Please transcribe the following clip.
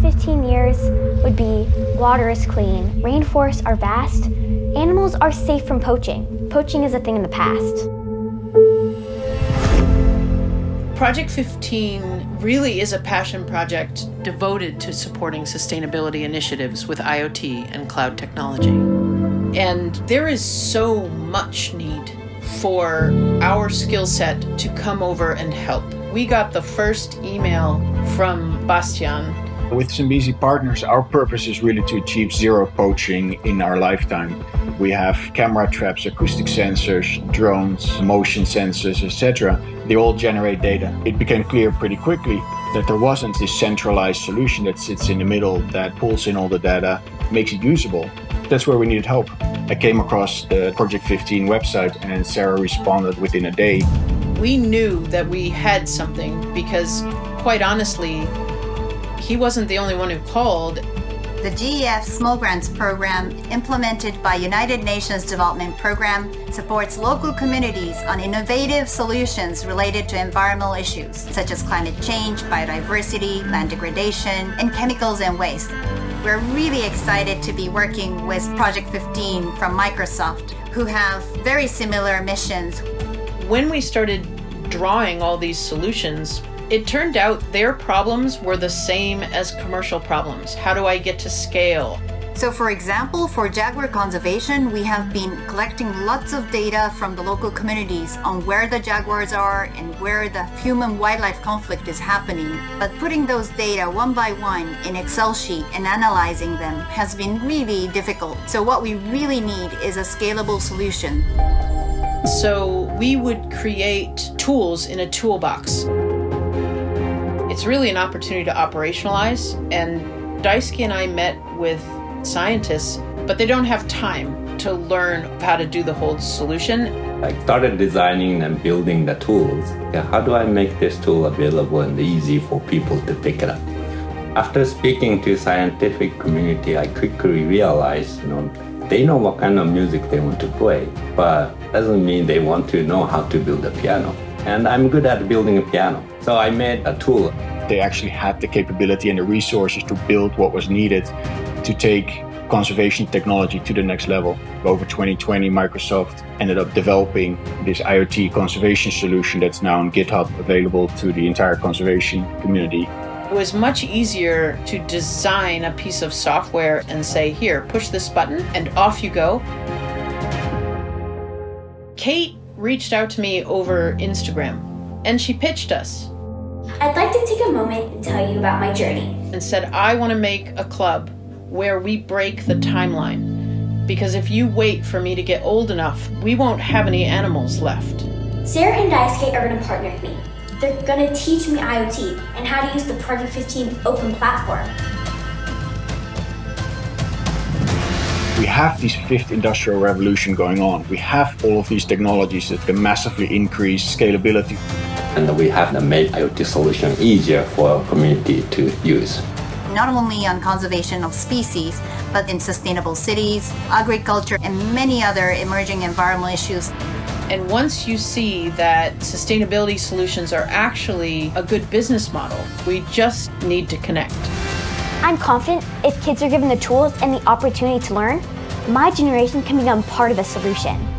15 years would be water is clean, rainforests are vast, animals are safe from poaching. Poaching is a thing in the past. Project 15 really is a passion project devoted to supporting sustainability initiatives with IoT and cloud technology. And there is so much need for our skill set to come over and help. We got the first email from Bastiaan. With Zambezi Partners, our purpose is really to achieve zero poaching in our lifetime. We have camera traps, acoustic sensors, drones, motion sensors, etc. They all generate data. It became clear pretty quickly that there wasn't this centralized solution that sits in the middle that pulls in all the data, makes it usable. That's where we needed help. I came across the Project 15 website and Sarah responded within a day. We knew that we had something because, quite honestly, he wasn't the only one who called. The GEF Small Grants Program, implemented by United Nations Development Program, supports local communities on innovative solutions related to environmental issues, such as climate change, biodiversity, land degradation, and chemicals and waste. We're really excited to be working with Project 15 from Microsoft, who have very similar missions. When we started drawing all these solutions, it turned out their problems were the same as commercial problems. How do I get to scale? So for example, for jaguar conservation, we have been collecting lots of data from the local communities on where the jaguars are and where the human-wildlife conflict is happening. But putting those data one by one in Excel sheet and analyzing them has been really difficult. So what we really need is a scalable solution. So we would create tools in a toolbox. It's really an opportunity to operationalize, and Daisuke and I met with scientists, but they don't have time to learn how to do the whole solution. I started designing and building the tools. How do I make this tool available and easy for people to pick it up? After speaking to the scientific community, I quickly realized, they know what kind of music they want to play, but doesn't mean they want to know how to build a piano. And I'm good at building a piano. So I made a tool. They actually had the capability and the resources to build what was needed to take conservation technology to the next level. Over 2020, Microsoft ended up developing this IoT conservation solution that's now on GitHub, available to the entire conservation community. It was much easier to design a piece of software and say, here, push this button, and off you go. Kate reached out to me over Instagram, and she pitched us. I'd like to take a moment and tell you about my journey. And said, I want to make a club where we break the timeline. Because if you wait for me to get old enough, we won't have any animals left. Sarah and Daisuke are going to partner with me. They're going to teach me IoT and how to use the Project 15 open platform. We have this fifth industrial revolution going on. We have all of these technologies that can massively increase scalability. And we have made IoT solution easier for our community to use. Not only on conservation of species, but in sustainable cities, agriculture, and many other emerging environmental issues. And once you see that sustainability solutions are actually a good business model, we just need to connect. I'm confident if kids are given the tools and the opportunity to learn, my generation can become part of the solution.